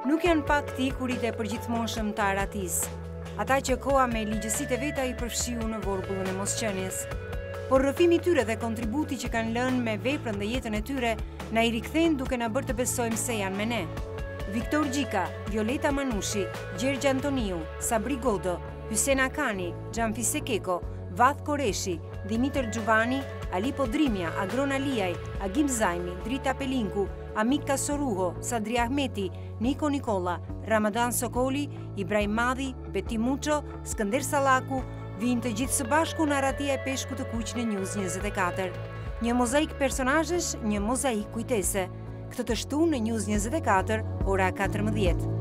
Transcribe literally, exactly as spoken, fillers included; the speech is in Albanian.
Nuk janë pak të ikurit e përgjithmonshëm të Aratis, ata që koha me ligjësitë e veta i përfshiu në vorgullën e mosqenies. Por rrëfimi i tyre dhe kontributi që kanë lënë me veprën dhe jetën e tyre na i rikthejnë duke na bërë të besojmë se janë me ne. Viktor Gjika, Violeta Manushi, Gjergj Antoniu, Sabri Godo, Hysena Kani, Xhanfi Sekeko, Vath Koreshi, Dimitër Gjuvani, Ali Podrimja, Agron Aliaj, Agim Zajmi, Drita Pelinku, Amikta Soruho, Sadri Ahmeti, Niko Nikola, Ramadan Sokoli, Ibrahim Madhi, Beti Muço, Skënder Sallaku, vinë të gjithë së bashku në Aratia e Peshku të Kuq në News njëzet e katër. Një mozaik personazhesh, një mozaik kujtese. Këtë të shtu në News njëzet e katër, ora katërmbëdhjetë.